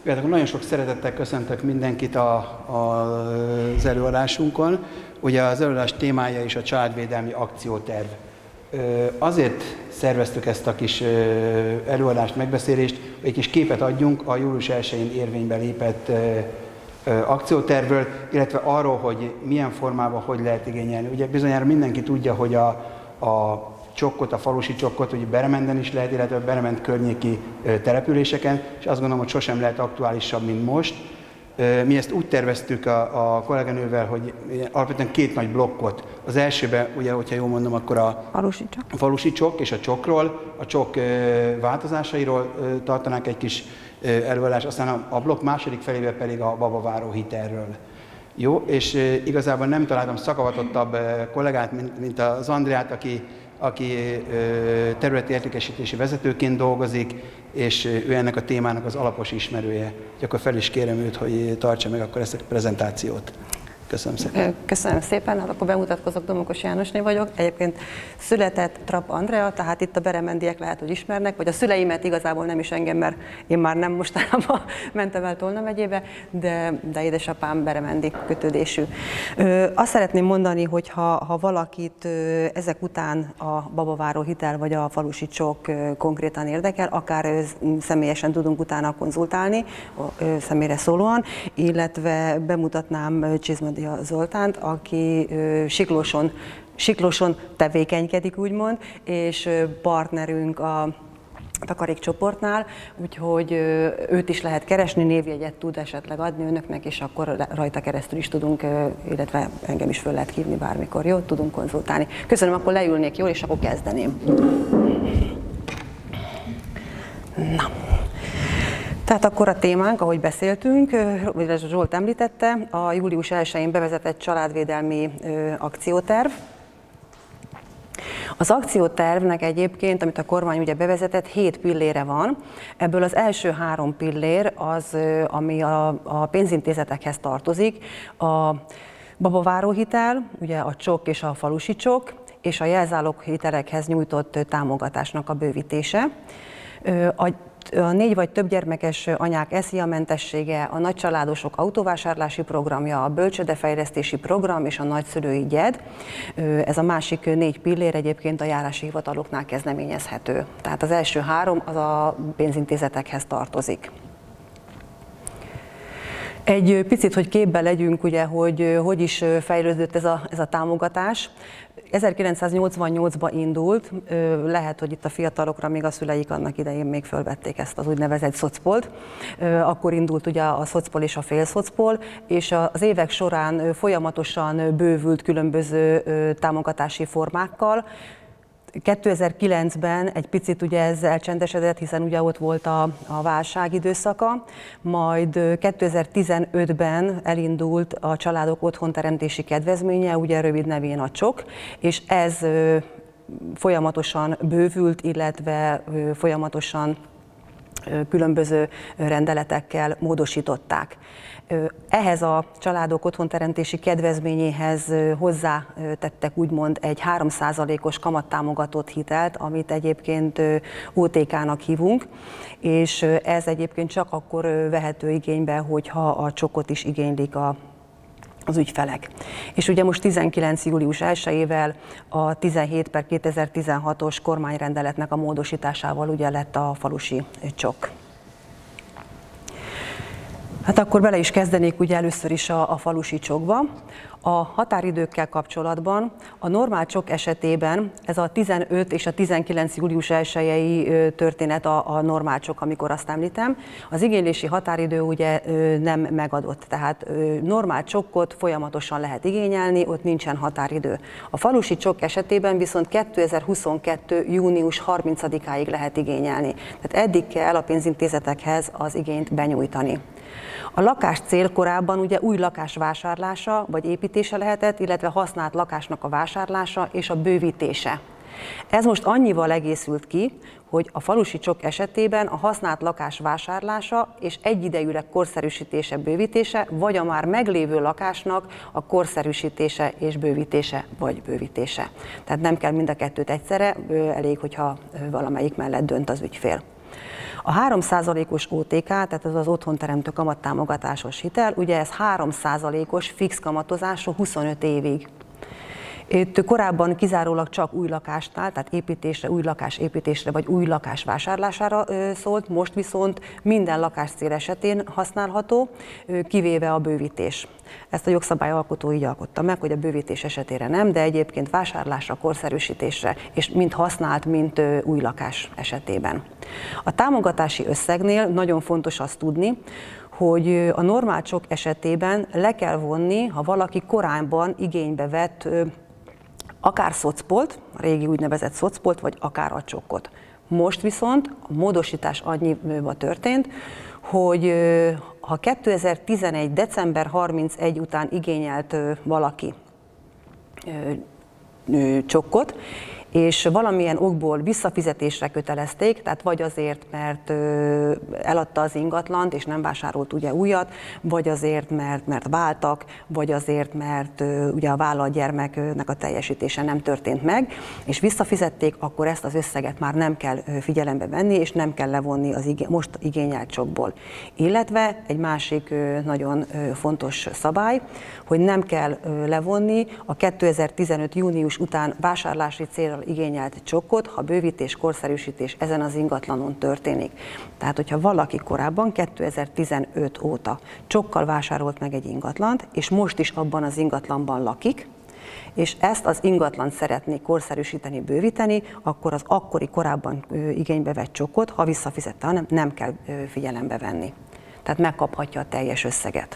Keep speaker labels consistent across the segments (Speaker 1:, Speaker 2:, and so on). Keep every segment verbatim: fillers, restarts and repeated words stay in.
Speaker 1: Nagyon sok szeretettel köszöntök mindenkit a, a, az előadásunkon. Ugye az előadás témája is a családvédelmi akcióterv. Azért szerveztük ezt a kis előadást, megbeszélést, hogy egy kis képet adjunk a július elsején érvénybe lépett akciótervről, illetve arról, hogy milyen formában hogy lehet igényelni. Ugye bizonyára mindenki tudja, hogy a, a csokkot, a falusi csokkot, ugye Beremenden is lehet, illetve Berement környéki településeken, és azt gondolom, hogy sosem lehet aktuálisabb, mint most. Mi ezt úgy terveztük a, a kolléganővel, hogy alapvetően két nagy blokkot. Az elsőben, ugye, hogyha jól mondom, akkor a
Speaker 2: falusi csokk,
Speaker 1: a falusi csokk és a csokkról, a csokk változásairól tartanánk egy kis előadást, aztán a, a blokk második felében pedig a babaváró hitelről. Jó, és igazából nem találtam szakavatottabb kollégát, mint, mint az Andreát, aki aki területi értékesítési vezetőként dolgozik, és ő ennek a témának az alapos ismerője. Úgyhogy akkor fel is kérem őt, hogy tartsa meg akkor ezt a prezentációt. Köszönöm szépen.
Speaker 2: Köszönöm szépen, hát akkor bemutatkozok, Domokos Jánosné vagyok. Egyébként született Trapp Andrea, tehát itt a beremendiek lehet, hogy ismernek, vagy a szüleimet igazából nem is engem, mert én már nem mostanában mentem el Tolna megyébe, de, de édesapám beremendi kötődésű. Ö, azt szeretném mondani, hogy ha, ha valakit ö, ezek után a babaváró hitel vagy a falusi csokk ö, konkrétan érdekel, akár ö, személyesen tudunk utána konzultálni, ö, személyre szólóan, illetve bemutatnám Csizmadi Zoltánt, aki Siklóson, Siklóson tevékenykedik, úgymond, és partnerünk a takarékcsoportnál, úgyhogy őt is lehet keresni, névjegyet tud esetleg adni önöknek, és akkor rajta keresztül is tudunk, illetve engem is föl lehet hívni bármikor, jó? Tudunk konzultálni. Köszönöm, akkor leülnék jól, és akkor kezdeném. Na. Tehát akkor a témánk, ahogy beszéltünk, vagy Zsolt említette, a július elsején bevezetett családvédelmi akcióterv. Az akciótervnek egyébként, amit a kormány ugye bevezetett, hét pillére van. Ebből az első három pillér az, ami a, a pénzintézetekhez tartozik, a babaváróhitel, ugye a csokk és a falusi csokk, és a jelzáloghitelekhez nyújtott támogatásnak a bővítése. A A négy vagy több gyermekes anyák esziamentessége, a nagycsaládosok autóvásárlási programja, a bölcsődefejlesztési program és a nagyszülői gyed. Ez a másik négy pillér egyébként a járási hivataloknál kezdeményezhető. Tehát az első három az a pénzintézetekhez tartozik. Egy picit, hogy képbe legyünk, ugye, hogy hogy is fejlődött ez a, ez a támogatás. ezerkilencszáznyolcvannyolcban indult, lehet, hogy itt a fiatalokra még a szüleik annak idején még fölvették ezt az úgynevezett szocpolt. Akkor indult ugye a szocpol és a félszocpol, és az évek során folyamatosan bővült különböző támogatási formákkal. kétezer-kilencben egy picit ugye ez elcsendesedett, hiszen ugye ott volt a, a válság időszaka, majd kétezer-tizenötben elindult a családok otthonteremtési kedvezménye, ugye rövid nevén a csokk, és ez folyamatosan bővült, illetve folyamatosan különböző rendeletekkel módosították. Ehhez a családok otthonteremtési kedvezményéhez hozzátettek úgymond egy három százalékos kamattámogatott hitelt, amit egyébként o té ká-nak hívunk, és ez egyébként csak akkor vehető igénybe, hogyha a csokkot is igénylik a az ügyfelek. És ugye most tizenkilenc július elsejével a tizenhét per kétezer-tizenhatos kormányrendeletnek a módosításával ugye lett a falusi csokk. Hát akkor bele is kezdenék ugye először is a, a falusi csokkba. A határidőkkel kapcsolatban a normál csokk esetében ez a tizenöt és a tizenkilenc július elsejei történet a, a normál csokk, amikor azt említem. Az igénylési határidő ugye nem megadott, tehát normál csokkot folyamatosan lehet igényelni, ott nincsen határidő. A falusi csokk esetében viszont kétezer-huszonkettő június harmincadikáig lehet igényelni. Tehát eddig kell a pénzintézetekhez az igényt benyújtani. A lakás célkorában ugye új lakás vásárlása vagy építése lehetett, illetve használt lakásnak a vásárlása és a bővítése. Ez most annyival egészült ki, hogy a falusi csokk esetében a használt lakás vásárlása és egyidejűleg korszerűsítése, bővítése, vagy a már meglévő lakásnak a korszerűsítése és bővítése, vagy bővítése. Tehát nem kell mind a kettőt egyszerre, elég, hogyha valamelyik mellett dönt az ügyfél. A három százalékos ó té ká, tehát ez az otthonteremtő kamattámogatásos hitel, ugye ez három százalékos fix kamatozású huszonöt évig. Itt korábban kizárólag csak új lakásnál, tehát építésre, új lakás építésre vagy új lakás vásárlására szólt, most viszont minden lakáscél esetén használható, kivéve a bővítés. Ezt a jogszabályalkotó így alkotta meg, hogy a bővítés esetére nem, de egyébként vásárlásra, korszerűsítésre, és mind használt, mint új lakás esetében. A támogatási összegnél nagyon fontos azt tudni, hogy a normál csok esetében le kell vonni, ha valaki korábban igénybe vett akár szocpolt, a régi úgynevezett szocpolt, vagy akár a csokkot. Most viszont a módosítás annyiba történt, hogy ha kétezer-tizenegy. december harmincegy után igényelt valaki csokkot, és valamilyen okból visszafizetésre kötelezték, tehát vagy azért, mert eladta az ingatlant, és nem vásárolt ugye újat, vagy azért, mert, mert váltak, vagy azért, mert ugye a vállalt gyermeknek a teljesítése nem történt meg, és visszafizették, akkor ezt az összeget már nem kell figyelembe venni, és nem kell levonni az igé- most igényelt csokból. Illetve egy másik nagyon fontos szabály, hogy nem kell levonni a kétezer-tizenöt. június után vásárlási célra igényelt csokkot, ha bővítés, korszerűsítés ezen az ingatlanon történik. Tehát, hogyha valaki korábban kétezer-tizenöt óta csokkal vásárolt meg egy ingatlant, és most is abban az ingatlanban lakik, és ezt az ingatlant szeretné korszerűsíteni, bővíteni, akkor az akkori korábban igénybe vett csokkot, ha visszafizette, hanem nem kell figyelembe venni. Tehát megkaphatja a teljes összeget.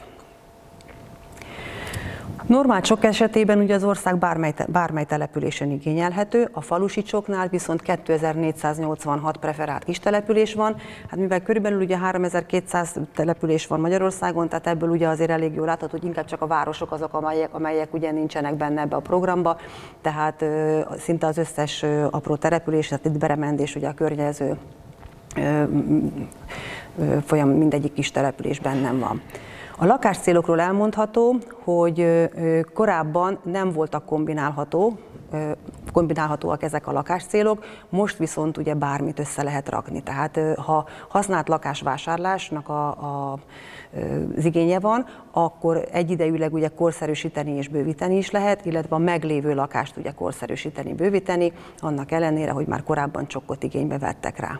Speaker 2: Normál csok esetében ugye az ország bármely, bármely településen igényelhető, a falusi csoknál viszont kétezer-négyszáznyolcvanhat preferált kistelepülés van, hát mivel körülbelül ugye háromezer-kétszáz település van Magyarországon, tehát ebből ugye azért elég jól látható, hogy inkább csak a városok azok, amelyek, amelyek ugye nincsenek benne ebbe a programba, tehát ö, szinte az összes ö, apró település, tehát itt Beremend és ugye a környező ö, ö, folyam mindegyik kis település bennem van. A lakáscélokról elmondható, hogy korábban nem voltak kombinálható, kombinálhatóak ezek a lakáscélok, most viszont ugye bármit össze lehet rakni. Tehát ha használt lakásvásárlásnak a, a, az igénye van, akkor egyidejűleg ugye korszerűsíteni és bővíteni is lehet, illetve a meglévő lakást ugye korszerűsíteni, bővíteni, annak ellenére, hogy már korábban csokkot igénybe vettek rá.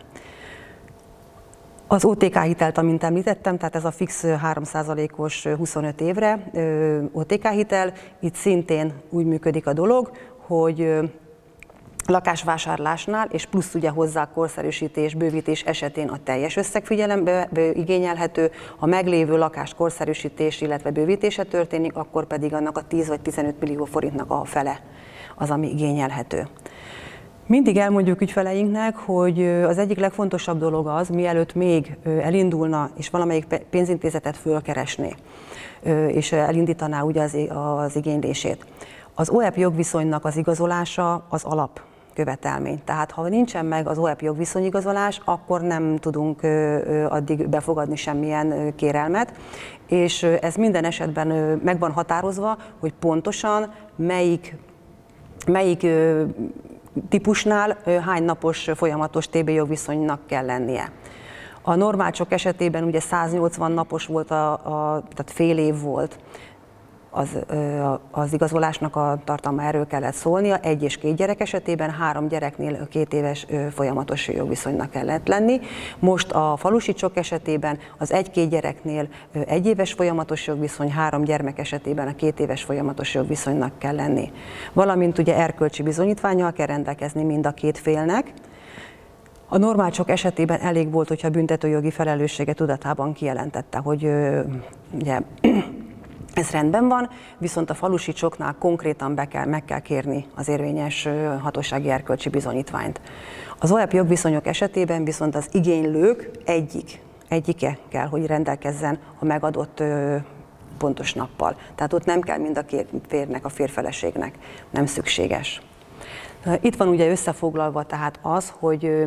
Speaker 2: Az ó té ká hitelt, amint említettem, tehát ez a fix három százalékos huszonöt évre ó té ká hitel, itt szintén úgy működik a dolog, hogy lakásvásárlásnál, és plusz ugye hozzá korszerűsítés, bővítés esetén a teljes összeg figyelembe igényelhető, ha meglévő lakás korszerűsítés, illetve bővítése történik, akkor pedig annak a tíz vagy tizenöt millió forintnak a fele az, ami igényelhető. Mindig elmondjuk ügyfeleinknek, hogy az egyik legfontosabb dolog az, mielőtt még elindulna és valamelyik pénzintézetet fölkeresné, és elindítaná ugye az, az igénylését. Az o e pé jogviszonynak az igazolása az alapkövetelmény. Tehát ha nincsen meg az o e pé jogviszonyigazolás, akkor nem tudunk addig befogadni semmilyen kérelmet, és ez minden esetben meg van határozva, hogy pontosan melyik, melyik típusnál hány napos folyamatos té bé jogviszonynak kell lennie. A normál csok esetében ugye száznyolcvan napos volt, a, a, tehát fél év volt az, az igazolásnak a tartalma, erről kellett szólnia. Egy és két gyerek esetében, három gyereknél két éves folyamatos jogviszonynak kellett lenni. Most a falusi csok esetében az egy-két gyereknél egy éves folyamatos jogviszony, három gyermek esetében a két éves folyamatos jogviszonynak kell lenni. Valamint ugye erkölcsi bizonyítvánnyal kell rendelkezni mind a két félnek. A normál csok esetében elég volt, hogyha büntetőjogi felelőssége tudatában kijelentette, hogy ugye ez rendben van, viszont a falusi csoknál konkrétan be kell, meg kell kérni az érvényes hatósági erkölcsi bizonyítványt. Az o e pé jogviszonyok esetében viszont az igénylők egyik, egyike kell, hogy rendelkezzen a megadott pontos nappal. Tehát ott nem kell mind a két férnek, a férfeleségnek, nem szükséges. Itt van ugye összefoglalva tehát az, hogy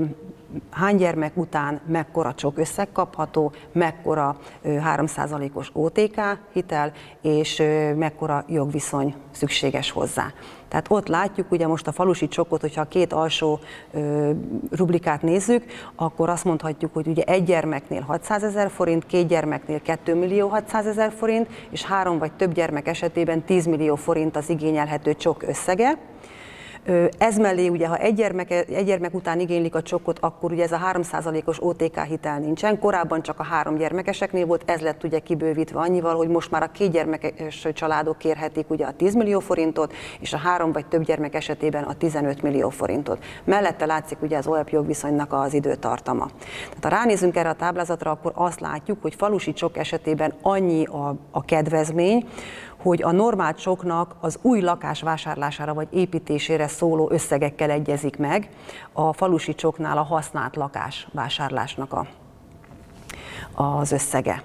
Speaker 2: hány gyermek után mekkora csok-összeg kapható, mekkora három százalékos o té ká hitel, és mekkora jogviszony szükséges hozzá. Tehát ott látjuk, ugye most a falusi csokot, hogyha a két alsó ö, rublikát nézzük, akkor azt mondhatjuk, hogy ugye egy gyermeknél hatszázezer forint, két gyermeknél két millió hatszázezer forint, és három vagy több gyermek esetében tíz millió forint az igényelhető csok összege. Ez mellé, ugye, ha egy gyermek, egy gyermek után igénylik a csokot, akkor ugye ez a három százalékos o té ká hitel nincsen. Korábban csak a három gyermekeseknél volt, ez lett ugye kibővítve annyival, hogy most már a két gyermekes családok kérhetik ugye a tíz millió forintot, és a három vagy több gyermek esetében a tizenöt millió forintot. Mellette látszik ugye az o e pé jogviszonynak az időtartama. Tehát ha ránézünk erre a táblázatra, akkor azt látjuk, hogy falusi csok esetében annyi a, a kedvezmény, hogy a normál csoknak az új lakás vásárlására vagy építésére szóló összegekkel egyezik meg, a falusi csoknál a használt lakás vásárlásnak a, az összege.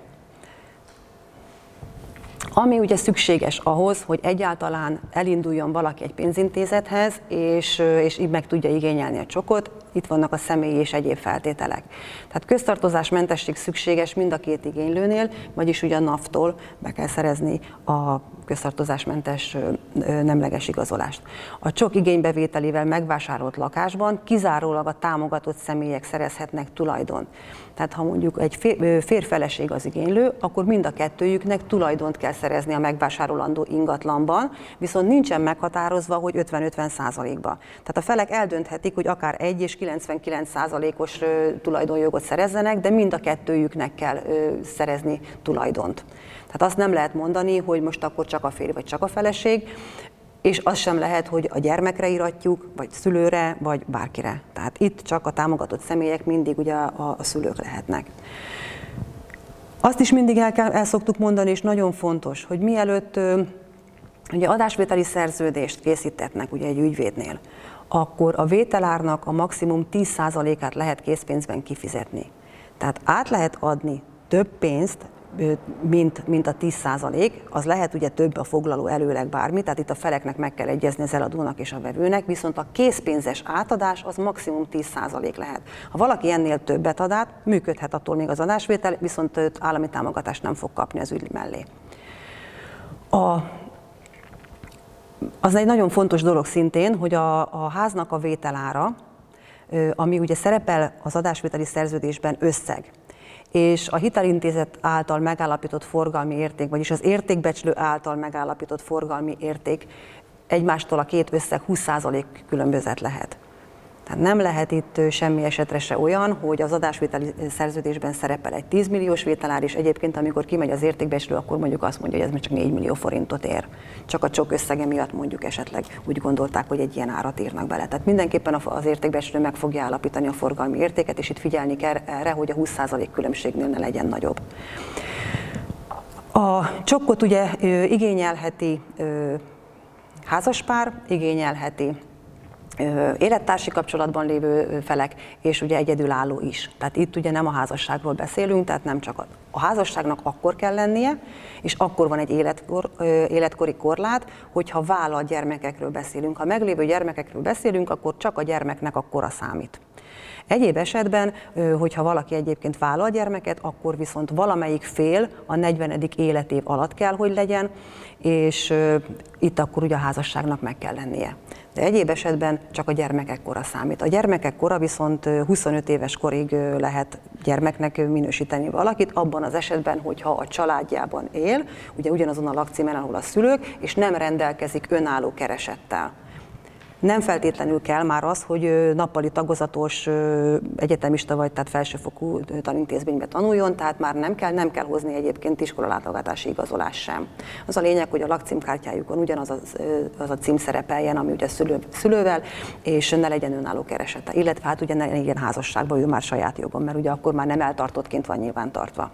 Speaker 2: Ami ugye szükséges ahhoz, hogy egyáltalán elinduljon valaki egy pénzintézethez, és, és így meg tudja igényelni a csokot, itt vannak a személyi és egyéb feltételek. Tehát köztartozásmentesség szükséges mind a két igénylőnél, vagyis ugye a NAV-tól be kell szerezni a köztartozásmentes nemleges igazolást. A csok igénybevételével megvásárolt lakásban kizárólag a támogatott személyek szerezhetnek tulajdont. Tehát ha mondjuk egy férfeleség az igénylő, akkor mind a kettőjüknek tulajdont kell szerezni a megvásárolandó ingatlanban, viszont nincsen meghatározva, hogy ötven-ötven százalékba. Tehát a felek eldönthetik, hogy akár egy és kilencvenkilenc százalékos tulajdonjogot szerezzenek, de mind a kettőjüknek kell szerezni tulajdont. Tehát azt nem lehet mondani, hogy most akkor csak a férj vagy csak a feleség, és az sem lehet, hogy a gyermekre iratjuk, vagy szülőre, vagy bárkire. Tehát itt csak a támogatott személyek mindig ugye a, a szülők lehetnek. Azt is mindig el, kell, el szoktuk mondani, és nagyon fontos, hogy mielőtt ugye adásvételi szerződést készítetnek ugye egy ügyvédnél, akkor a vételárnak a maximum tíz százalékát lehet készpénzben kifizetni. Tehát át lehet adni több pénzt, mint, mint a tíz százalék, az lehet ugye több a foglaló előleg bármi, tehát itt a feleknek meg kell egyezni az eladónak és a vevőnek, viszont a készpénzes átadás az maximum tíz százalék lehet. Ha valaki ennél többet ad át, működhet attól még az adásvétel, viszont állami támogatást nem fog kapni az ügy mellé. A, az egy nagyon fontos dolog szintén, hogy a, a háznak a vételára, ami ugye szerepel az adásvételi szerződésben összeg, és a hitelintézet által megállapított forgalmi érték, vagyis az értékbecslő által megállapított forgalmi érték egymástól a két összeg húsz százalék különbözet lehet. Tehát nem lehet itt semmi esetre se olyan, hogy az adásvételi szerződésben szerepel egy tíz milliós vételár, és egyébként amikor kimegy az értékbecslő, akkor mondjuk azt mondja, hogy ez még csak négy millió forintot ér. Csak a csok összege miatt mondjuk esetleg úgy gondolták, hogy egy ilyen árat írnak bele. Tehát mindenképpen az értékbecslő meg fogja állapítani a forgalmi értéket, és itt figyelni kell erre, hogy a húsz százalék különbségnél ne legyen nagyobb. A csokkot ugye igényelheti házaspár, igényelheti élettársi kapcsolatban lévő felek, és ugye egyedülálló is. Tehát itt ugye nem a házasságról beszélünk, tehát nem csak a, a házasságnak akkor kell lennie, és akkor van egy életkor, életkori korlát, hogyha vállalt gyermekekről beszélünk. Ha meglévő gyermekekről beszélünk, akkor csak a gyermeknek a kora számít. Egyéb esetben, hogyha valaki egyébként vállal gyermeket, akkor viszont valamelyik fél a negyvenedik életév alatt kell, hogy legyen, és itt akkor ugye a házasságnak meg kell lennie. De egyéb esetben csak a gyermekek kora számít. A gyermekek kora viszont huszonöt éves korig lehet gyermeknek minősíteni valakit, abban az esetben, hogyha a családjában él, ugye ugyanazon a lakcímen, ahol a szülők, és nem rendelkezik önálló keresettel. Nem feltétlenül kell már az, hogy nappali tagozatos egyetemista vagy, tehát felsőfokú tanintézménybe tanuljon, tehát már nem kell, nem kell hozni egyébként iskolalátogatási igazolás sem. Az a lényeg, hogy a lakcímkártyájukon ugyanaz az, az a cím szerepeljen, ami ugye szülő, szülővel, és ne legyen önálló keresete. Illetve hát ugye ne legyen házasságban, ő már saját jogon, mert ugye akkor már nem eltartottként van nyilván tartva.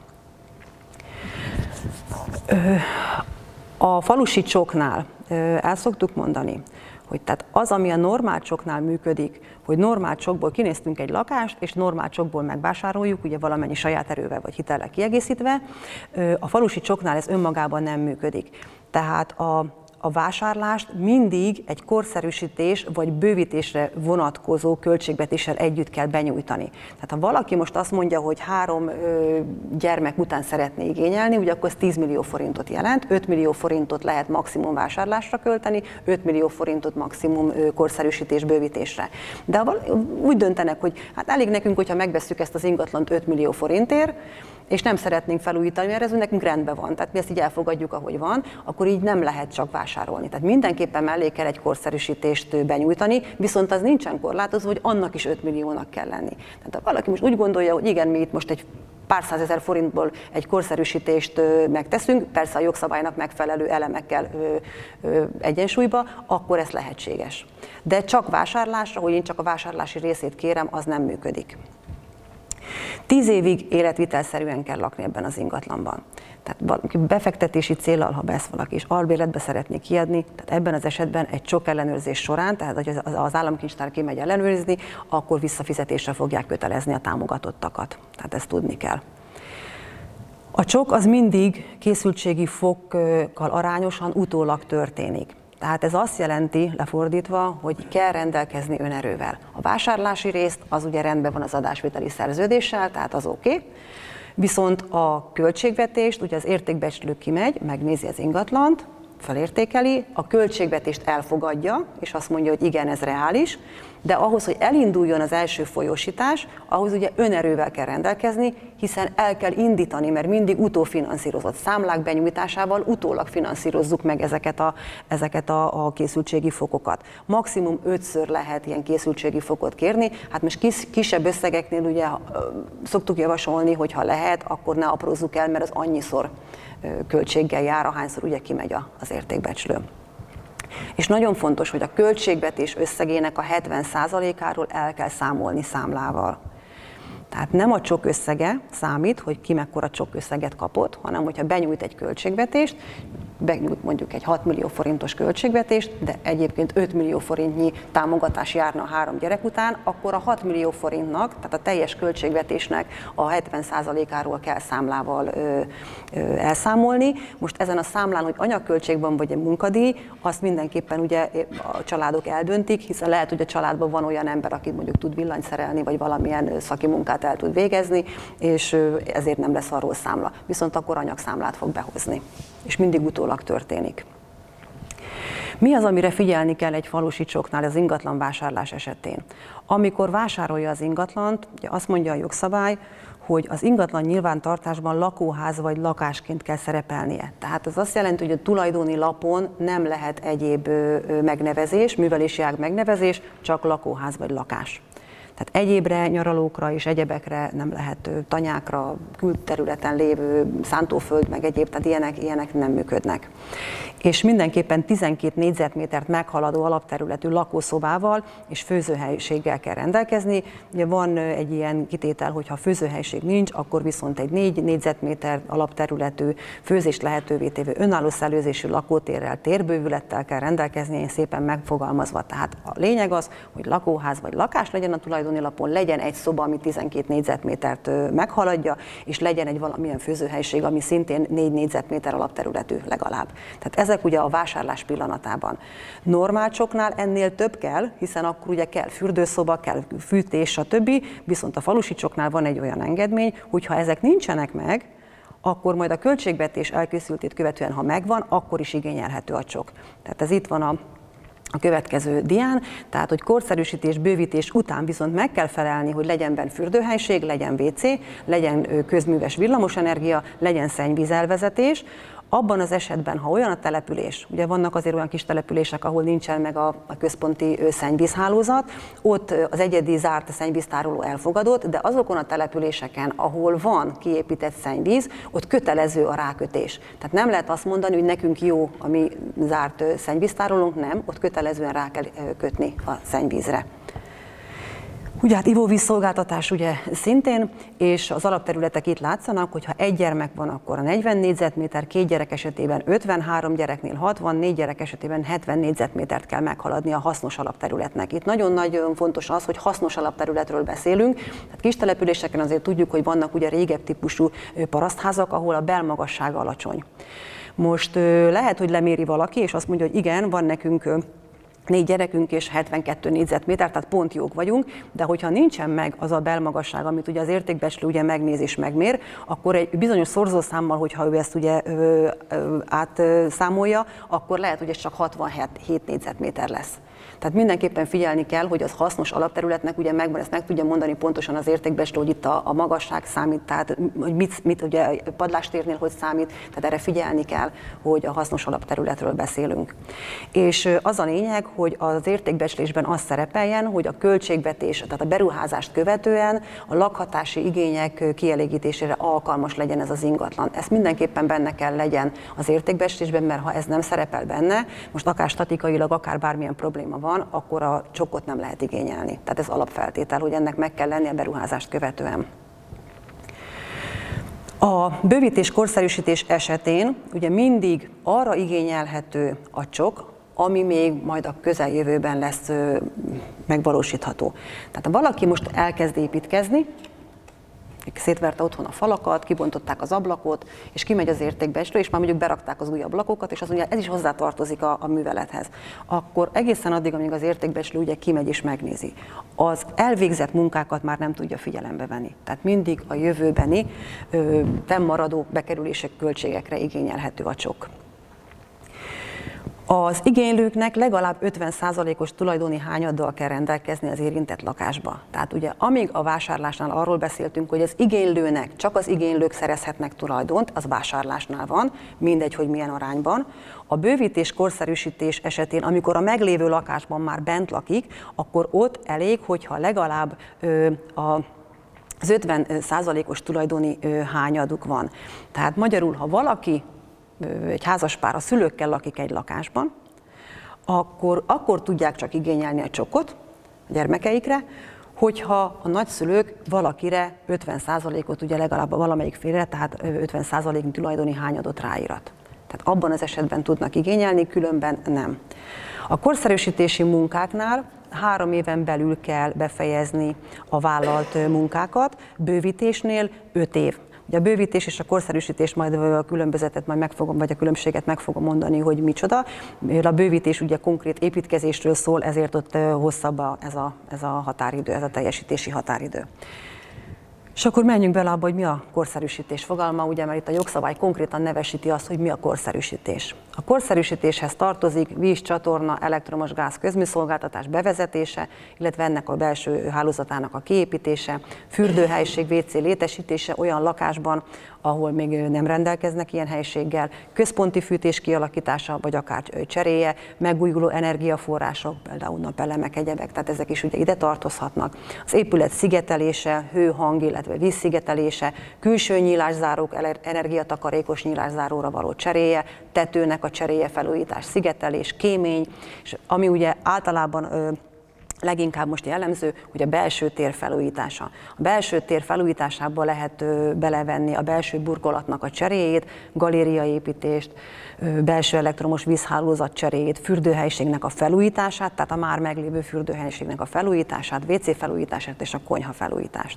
Speaker 2: A falusi csoknál el szoktuk mondani, hogy tehát az, ami a normál csoknál működik, hogy normál csokból kinéztünk egy lakást, és normál csokból megvásároljuk, ugye valamennyi saját erővel vagy hitellel kiegészítve, a falusi csoknál ez önmagában nem működik. Tehát a, a vásárlást mindig egy korszerűsítés vagy bővítésre vonatkozó költségvetéssel együtt kell benyújtani. Tehát ha valaki most azt mondja, hogy három ö, gyermek után szeretné igényelni, ugye akkor ez tíz millió forintot jelent, öt millió forintot lehet maximum vásárlásra költeni, öt millió forintot maximum ö, korszerűsítés, bővítésre. De ha úgy döntenek, hogy hát elég nekünk, hogyha megvesszük ezt az ingatlant öt millió forintért, és nem szeretnénk felújítani, mert ez nekünk rendben van, tehát mi ezt így elfogadjuk, ahogy van, akkor így nem lehet csak vásárolni. Tehát mindenképpen mellé kell egy korszerűsítést benyújtani, viszont az nincsen korlátozva, hogy annak is öt milliónak kell lenni. Tehát ha valaki most úgy gondolja, hogy igen, mi itt most egy pár százezer forintból egy korszerűsítést megteszünk, persze a jogszabálynak megfelelő elemekkel egyensúlyba, akkor ez lehetséges. De csak vásárlásra, hogy én csak a vásárlási részét kérem, az nem működik. Tíz évig életvitelszerűen kell lakni ebben az ingatlanban. Tehát befektetési céllal, ha ezt valaki is albérletbe szeretné kiadni, tehát ebben az esetben egy csok ellenőrzés során, tehát hogy az államkincstár kimegy ellenőrizni, akkor visszafizetésre fogják kötelezni a támogatottakat. Tehát ezt tudni kell. A csok az mindig készültségi fokkal arányosan utólag történik. Tehát ez azt jelenti, lefordítva, hogy kell rendelkezni önerővel. A vásárlási részt az ugye rendben van az adásvételi szerződéssel, tehát az oké. Okay. Viszont a költségvetést, ugye az értékbecslő kimegy, megnézi az ingatlant, felértékeli, a költségvetést elfogadja, és azt mondja, hogy igen, ez reális, de ahhoz, hogy elinduljon az első folyósítás, ahhoz ugye önerővel kell rendelkezni, hiszen el kell indítani, mert mindig utófinanszírozott számlák benyújtásával utólag finanszírozzuk meg ezeket a, ezeket a, a készültségi fokokat. Maximum ötször lehet ilyen készültségi fokot kérni, hát most kis, kisebb összegeknél ugye szoktuk javasolni, hogy ha lehet, akkor ne aprózzuk el, mert az annyiszor költséggel jár, ahányszor ugye kimegy az értékbecslő. És nagyon fontos, hogy a költségvetés összegének a hetven százalékáról el kell számolni számlával. Tehát nem a csok összege számít, hogy ki mekkora csok összeget kapott, hanem hogyha benyújt egy költségvetést, benyújt mondjuk egy hat millió forintos költségvetést, de egyébként öt millió forintnyi támogatás járna a három gyerek után, akkor a hat millió forintnak, tehát a teljes költségvetésnek a hetven százalékáról kell számlával ö, ö, elszámolni. Most ezen a számlán, hogy anyagköltség van vagy egy munkadíj, azt mindenképpen ugye a családok eldöntik, hiszen lehet, hogy a családban van olyan ember, aki mondjuk tud villanyt szerelni, vagy valamilyen szaki munkát el tud végezni, és ezért nem lesz arról számla. Viszont akkor anyagszámlát fog behozni, és mindig utólag történik. Mi az, amire figyelni kell egy falusi csoknál az ingatlan vásárlás esetén? Amikor vásárolja az ingatlant, ugye azt mondja a jogszabály, hogy az ingatlan nyilvántartásban lakóház vagy lakásként kell szerepelnie. Tehát ez azt jelenti, hogy a tulajdoni lapon nem lehet egyéb megnevezés, művelési ág megnevezés, csak lakóház vagy lakás. Tehát egyébre, nyaralókra és egyebekre nem lehet, tanyákra, külterületen lévő szántóföld, meg egyéb, tehát ilyenek, ilyenek nem működnek. És mindenképpen tizenkét négyzetmétert meghaladó alapterületű lakószobával és főzőhelyiséggel kell rendelkezni. Ugye van egy ilyen kitétel, hogy ha főzőhelység nincs, akkor viszont egy négy négyzetméter alapterületű főzést lehetővé tévő önálló szellőzésű lakótérrel, térbővülettel kell rendelkezni, én szépen megfogalmazva. Tehát a lényeg az, hogy lakóház vagy lakás legyen a tulajdoni lapon, legyen egy szoba, ami tizenkét négyzetmétert meghaladja, és legyen egy valamilyen főzőhelység, ami szintén négy négyzetméter alapterületű legalább. Tehát ezek ugye a vásárlás pillanatában. Normál csoknál ennél több kell, hiszen akkor ugye kell fürdőszoba, kell fűtés, stb. Viszont a falusi csoknál van egy olyan engedmény, hogy ha ezek nincsenek meg, akkor majd a költségvetés elkészültét követően, ha megvan, akkor is igényelhető a csok. Tehát ez itt van a a következő dián, tehát hogy korszerűsítés, bővítés után viszont meg kell felelni, hogy legyen benne fürdőhelység, legyen vé cé, legyen közműves villamosenergia, legyen szennyvízelvezetés. Abban az esetben, ha olyan a település, ugye vannak azért olyan kis települések, ahol nincsen meg a, a központi szennyvízhálózat, ott az egyedi zárt szennyvíztároló elfogadott, de azokon a településeken, ahol van kiépített szennyvíz, ott kötelező a rákötés. Tehát nem lehet azt mondani, hogy nekünk jó a mi zárt szennyvíztárolónk, nem, ott kötelezően rá kell kötni a szennyvízre. Ugye hát ivóvízszolgáltatás ugye szintén, és az alapterületek itt látszanak, hogy ha egy gyermek van, akkor a negyven négyzetméter, két gyerek esetében ötvenhárom, gyereknél hatvan, négy gyerek esetében hetven négyzetmétert kell meghaladni a hasznos alapterületnek. Itt nagyon-nagyon fontos az, hogy hasznos alapterületről beszélünk. Tehát kis településeken azért tudjuk, hogy vannak ugye régebb típusú parasztházak, ahol a belmagasság alacsony. Most lehet, hogy leméri valaki, és azt mondja, hogy igen, van nekünk négy gyerekünk és hetvenkettő négyzetméter, tehát pont jók vagyunk, de hogyha nincsen meg az a belmagasság, amit ugye az értékbecslő ugye megnéz és megmér, akkor egy bizonyos szorzószámmal, hogyha ő ezt ugye ö, ö, átszámolja, akkor lehet, hogy ez csak hatvanhét négyzetméter lesz. Tehát mindenképpen figyelni kell, hogy az hasznos alapterületnek ugye megvan, ezt meg tudja mondani pontosan az értékbecslő, hogy itt a, a magasság számít, tehát hogy mit, mit ugye padlástérnél hogy számít, tehát erre figyelni kell, hogy a hasznos alapterületről beszélünk. És az a lényeg, hogy az értékbecslésben az szerepeljen, hogy a költségvetés, tehát a beruházást követően a lakhatási igények kielégítésére alkalmas legyen ez az ingatlan. Ez mindenképpen benne kell legyen az értékbecslésben, mert ha ez nem szerepel benne, most akár statikailag, akár bármilyen probléma van, akkor a csokkot nem lehet igényelni. Tehát ez alapfeltétel, hogy ennek meg kell lennie a beruházást követően. A bővítés, korszerűsítés esetén ugye mindig arra igényelhető a csok, ami még majd a közeljövőben lesz megvalósítható. Tehát ha valaki most elkezd építkezni, szétverte otthon a falakat, kibontották az ablakot, és kimegy az értékbecslő, és már mondjuk berakták az új ablakokat, és azt mondja, ez is hozzátartozik a, a művelethez. Akkor egészen addig, amíg az értékbecslő ugye kimegy és megnézi, az elvégzett munkákat már nem tudja figyelembe venni. Tehát mindig a jövőbeni ö, fennmaradó bekerülések, költségekre igényelhető a csok. Az igénylőknek legalább ötven százalékos tulajdoni hányaddal kell rendelkezni az érintett lakásba. Tehát ugye amíg a vásárlásnál arról beszéltünk, hogy az igénylőnek csak az igénylők szerezhetnek tulajdont, az vásárlásnál van, mindegy, hogy milyen arányban. A bővítés, korszerűsítés esetén, amikor a meglévő lakásban már bent lakik, akkor ott elég, hogyha legalább ö, a az ötven százalékos tulajdoni ö, hányaduk van. Tehát magyarul, ha valaki egy házaspár a szülőkkel lakik egy lakásban, akkor, akkor tudják csak igényelni a csokot a gyermekeikre, hogyha a nagyszülők valakire ötven százalékot, ugye legalább valamelyik félre, tehát ötven százalék tulajdoni hányadot ráírat. Tehát abban az esetben tudnak igényelni, különben nem. A korszerűsítési munkáknál három éven belül kell befejezni a vállalt munkákat, bővítésnél öt év. Ugye a bővítés és a korszerűsítés, majd a különbözetet majd meg fogom, vagy a különbséget meg fogom mondani, hogy micsoda. A bővítés ugye konkrét építkezésről szól, ezért ott hosszabb a, ez, a, ez a határidő, ez a teljesítési határidő. És akkor menjünk bele abba, hogy mi a korszerűsítés fogalma, ugye, mert itt a jogszabály konkrétan nevesíti azt, hogy mi a korszerűsítés. A korszerűsítéshez tartozik víz, csatorna, elektromos gáz közműszolgáltatás bevezetése, illetve ennek a belső hálózatának a kiépítése, fürdőhelység, vé cé létesítése olyan lakásban, ahol még nem rendelkeznek ilyen helységgel, központi fűtés kialakítása, vagy akár cseréje, megújuló energiaforrások, például napelemek, egyebek, tehát ezek is ugye ide tartozhatnak. Az épület szigetelése, hő, hang, illetve vízszigetelése, külső nyílászárók, energiatakarékos nyílászáróra való cseréje, tetőnek a cseréje, felújítás, szigetelés, kémény, és ami ugye általában ö, leginkább most jellemző, hogy a belső tér felújítása. A belső tér felújításába lehet ö, belevenni a belső burkolatnak a cseréjét, galériaépítést, ö, belső elektromos vízhálózat cseréjét, fürdőhelyiségnek a felújítását, tehát a már meglévő fürdőhelyiségnek a felújítását, vé cé felújítását és a konyha felújítást.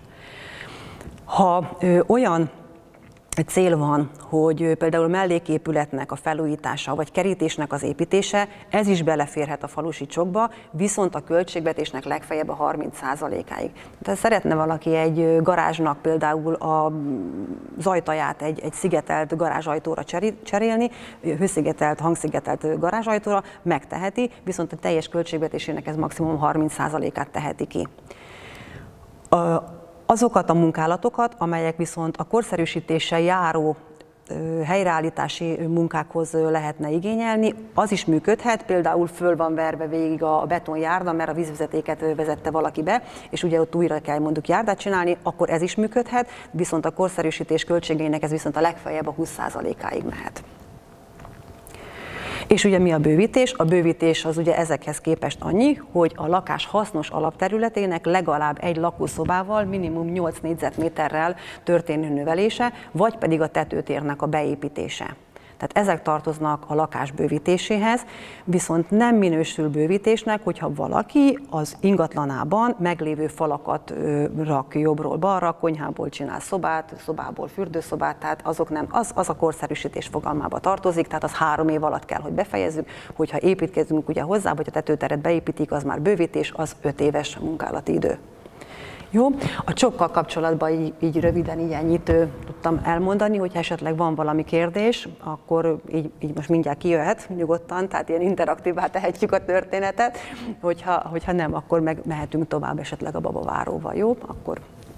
Speaker 2: Ha ö, olyan cél van, hogy például melléképületnek a felújítása, vagy kerítésnek az építése, ez is beleférhet a falusi csokba, viszont a költségvetésnek legfeljebb a harminc százalékáig. Tehát szeretne valaki egy garázsnak például a ajtaját egy, egy szigetelt garázsajtóra cserélni, hőszigetelt, hangszigetelt garázsajtóra, megteheti, viszont a teljes költségvetésének ez maximum harminc százalékát teheti ki. A, Azokat a munkálatokat, amelyek viszont a korszerűsítéssel járó helyreállítási munkákhoz lehetne igényelni, az is működhet, például föl van verve végig a betonjárda, mert a vízvezetéket vezette valaki be, és ugye ott újra kell mondjuk járdát csinálni, akkor ez is működhet, viszont a korszerűsítés költségeinek ez viszont a legfeljebb a húsz százalékáig mehet. És ugye mi a bővítés? A bővítés az ugye ezekhez képest annyi, hogy a lakás hasznos alapterületének legalább egy lakószobával, minimum nyolc négyzetméterrel történő növelése, vagy pedig a tetőtérnek a beépítése. Tehát ezek tartoznak a lakás bővítéséhez, viszont nem minősül bővítésnek, hogyha valaki az ingatlanában meglévő falakat ö, rak jobbról balra, konyhából csinál szobát, szobából fürdőszobát, tehát azok nem, az, az a korszerűsítés fogalmába tartozik, tehát az három év alatt kell, hogy befejezzük, hogyha építkezünk ugye hozzá, vagy a tetőteret beépítik, az már bővítés, az öt éves munkálati idő. Jó, a csokkal kapcsolatban így, így röviden így ennyit tudtam elmondani, hogyha esetleg van valami kérdés, akkor így, így most mindjárt kijöhet nyugodtan, tehát ilyen interaktívvá tehetjük a történetet, hogyha, hogyha nem, akkor meg mehetünk tovább esetleg a babaváróval, jó? Akkor...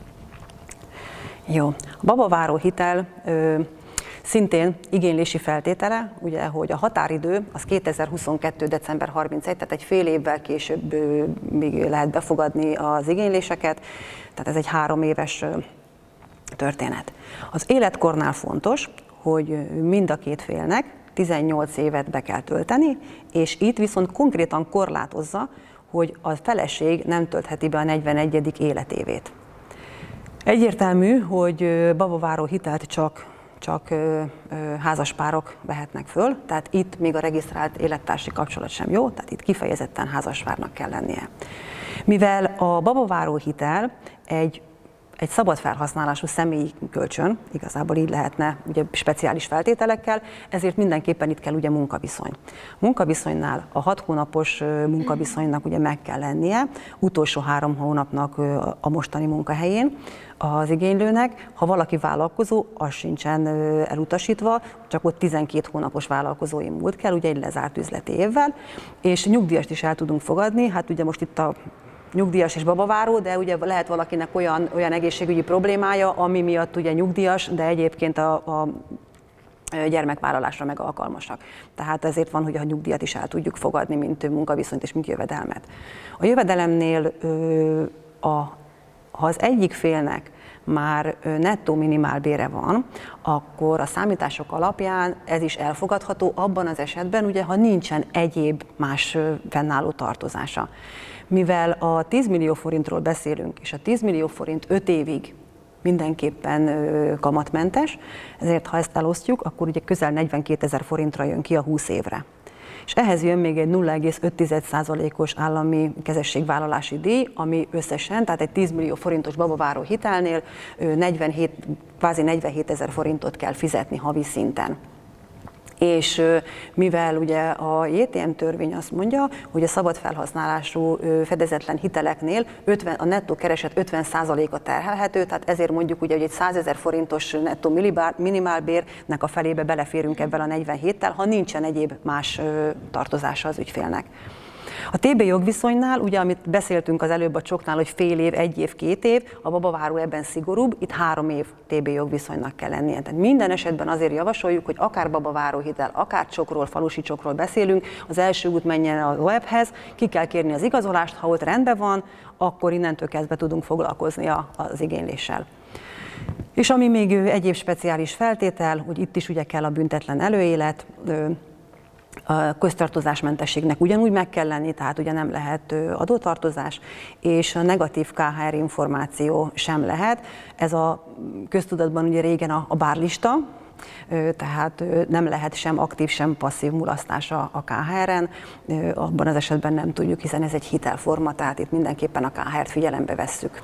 Speaker 2: Jó, a babaváró hitel ö, szintén igénylési feltétele, ugye, hogy a határidő az kétezer-huszonkettő. december harmincegy, tehát egy fél évvel később még lehet befogadni az igényléseket, tehát ez egy három éves történet. Az életkornál fontos, hogy mind a két félnek tizennyolc évet be kell tölteni, és itt viszont konkrétan korlátozza, hogy a feleség nem töltheti be a negyvenegyedik életévét. Egyértelmű, hogy babaváró hitelt csak csak ö, ö, házaspárok vehetnek föl, tehát itt még a regisztrált élettársi kapcsolat sem jó, tehát itt kifejezetten házaspárnak kell lennie. Mivel a babaváró hitel egy, egy szabad felhasználású személyi kölcsön, igazából így lehetne ugye speciális feltételekkel, ezért mindenképpen itt kell ugye munkaviszony. Munkaviszonynál a hat hónapos munkaviszonynak ugye meg kell lennie, utolsó három hónapnak a mostani munkahelyén, az igénylőnek, ha valaki vállalkozó, az sincsen elutasítva, csak ott tizenkét hónapos vállalkozói múlt kell, ugye egy lezárt üzleti évvel, és nyugdíjast is el tudunk fogadni, hát ugye most itt a nyugdíjas és babaváró, de ugye lehet valakinek olyan, olyan egészségügyi problémája, ami miatt ugye nyugdíjas, de egyébként a, a gyermekvállalásra meg alkalmasak. Tehát ezért van, hogy a nyugdíjat is el tudjuk fogadni, mint munkaviszonyt és mint jövedelmet. A jövedelemnél a Ha az egyik félnek már nettó minimálbére van, akkor a számítások alapján ez is elfogadható abban az esetben, ugye, ha nincsen egyéb más fennálló tartozása. Mivel a tíz millió forintról beszélünk, és a tíz millió forint öt évig mindenképpen kamatmentes, ezért ha ezt elosztjuk, akkor ugye közel negyvenkétezer forintra jön ki a húsz évre. És ehhez jön még egy nulla egész öt százalékos állami kezességvállalási díj, ami összesen, tehát egy tíz millió forintos babaváró hitelnél negyvenhét, kvázi negyvenhétezer forintot kell fizetni havi szinten. És mivel ugye a jé té em törvény azt mondja, hogy a szabad felhasználású fedezetlen hiteleknél ötven, a nettó kereset ötven százaléka terhelhető, tehát ezért mondjuk ugye, hogy egy százezer forintos nettó minimálbérnek a felébe beleférünk ebben a negyvenhéttel, ha nincsen egyéb más tartozása az ügyfélnek. A té bé jogviszonynál, ugye amit beszéltünk az előbb a csoknál, hogy fél év, egy év, két év, a babaváró ebben szigorúbb, itt három év té bé jogviszonynak kell lennie. Tehát minden esetben azért javasoljuk, hogy akár babaváró hitel, akár csokról, falusi csokról beszélünk, az első út menjen a webhez, ki kell kérni az igazolást, ha ott rendben van, akkor innentől kezdve tudunk foglalkozni az igényléssel. És ami még egyéb speciális feltétel, hogy itt is ugye kell a büntetlen előélet, a köztartozásmentességnek ugyanúgy meg kell lenni, tehát ugye nem lehet adótartozás, és a negatív ká há er információ sem lehet. Ez a köztudatban ugye régen a, a bárlista, tehát nem lehet sem aktív, sem passzív mulasztása a ká há eren, abban az esetben nem tudjuk, hiszen ez egy hitelforma, tehát itt mindenképpen a ká há ert figyelembe vesszük.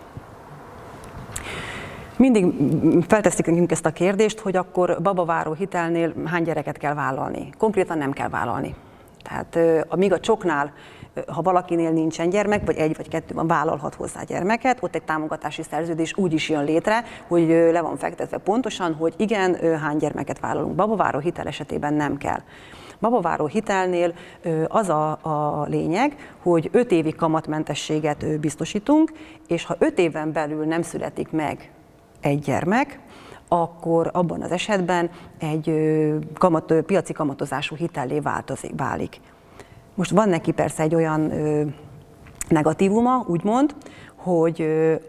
Speaker 2: Mindig felteszik nekünk ezt a kérdést, hogy akkor babaváró hitelnél hány gyereket kell vállalni. Konkrétan nem kell vállalni. Tehát amíg a csoknál, ha valakinél nincsen gyermek, vagy egy vagy kettő van, vállalhat hozzá gyermeket, ott egy támogatási szerződés úgy is jön létre, hogy le van fektetve pontosan, hogy igen, hány gyermeket vállalunk. Babaváró hitel esetében nem kell. Babaváró hitelnél az a, a lényeg, hogy öt évi kamatmentességet biztosítunk, és ha öt éven belül nem születik meg egy gyermek, akkor abban az esetben egy kamat, piaci kamatozású hitellé változik, válik. Most van neki persze egy olyan negatívuma, úgymond, hogy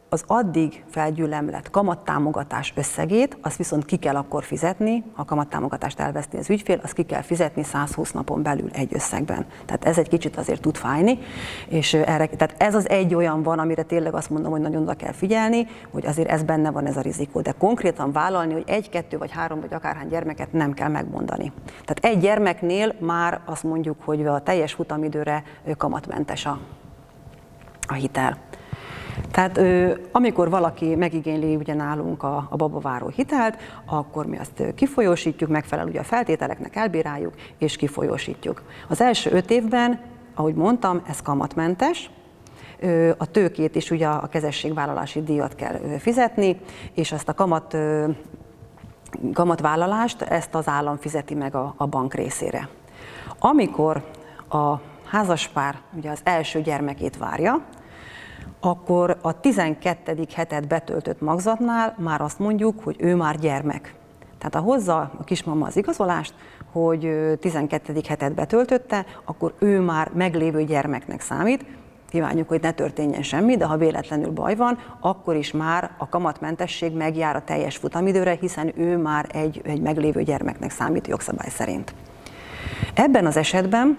Speaker 2: az addig felgyűlemlett kamattámogatás összegét, azt viszont ki kell akkor fizetni, ha a kamattámogatást elveszti az ügyfél, azt ki kell fizetni százhúsz napon belül egy összegben. Tehát ez egy kicsit azért tud fájni, és erre, tehát ez az egy olyan van, amire tényleg azt mondom, hogy nagyon oda kell figyelni, hogy azért ez benne van ez a rizikó, de konkrétan vállalni, hogy egy, kettő vagy három vagy akárhány gyermeket nem kell megmondani. Tehát egy gyermeknél már azt mondjuk, hogy a teljes futamidőre kamatmentes a, a hitel. Tehát amikor valaki megigényli ugye nálunk a, a babaváró hitelt, akkor mi azt kifolyósítjuk, megfelel ugye a feltételeknek, elbíráljuk és kifolyósítjuk. Az első öt évben, ahogy mondtam, ez kamatmentes, a tőkét is ugye a kezességvállalási díjat kell fizetni, és azt a kamat, kamatvállalást ezt az állam fizeti meg a, a bank részére. Amikor a házaspár ugye az első gyermekét várja, akkor a tizenkettedik hetet betöltött magzatnál már azt mondjuk, hogy ő már gyermek. Tehát ha hozza a kismama az igazolást, hogy tizenkettedik hetet betöltötte, akkor ő már meglévő gyermeknek számít. Kívánjuk, hogy ne történjen semmi, de ha véletlenül baj van, akkor is már a kamatmentesség megjár a teljes futamidőre, hiszen ő már egy, egy meglévő gyermeknek számít jogszabály szerint. Ebben az esetben,